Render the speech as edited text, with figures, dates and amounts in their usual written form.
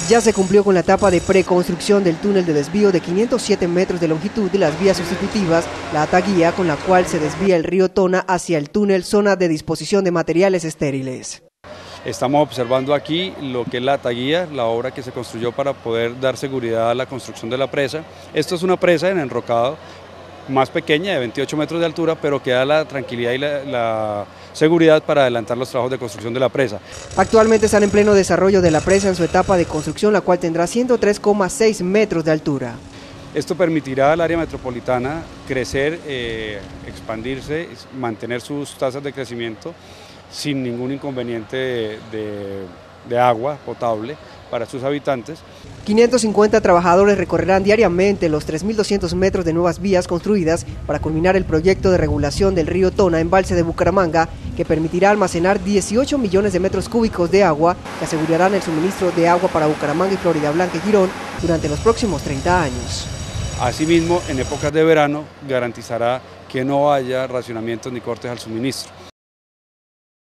Ya se cumplió con la etapa de preconstrucción del túnel de desvío de 507 metros de longitud de las vías sustitutivas, la ataguía con la cual se desvía el río Tona hacia el túnel zona de disposición de materiales estériles. Estamos observando aquí lo que es la ataguía, la obra que se construyó para poder dar seguridad a la construcción de la presa. Esto es una presa en enrocado más pequeña, de 28 metros de altura, pero que da la tranquilidad y la seguridad para adelantar los trabajos de construcción de la presa. Actualmente están en pleno desarrollo de la presa en su etapa de construcción, la cual tendrá 103,6 metros de altura. Esto permitirá al área metropolitana crecer, expandirse, mantener sus tasas de crecimiento sin ningún inconveniente de agua potable para sus habitantes. 550 trabajadores recorrerán diariamente los 3.200 metros de nuevas vías construidas para culminar el proyecto de regulación del río Tona, embalse de Bucaramanga, que permitirá almacenar 18 millones de metros cúbicos de agua que asegurarán el suministro de agua para Bucaramanga y Floridablanca y Girón durante los próximos 30 años. Asimismo, en épocas de verano garantizará que no haya racionamientos ni cortes al suministro.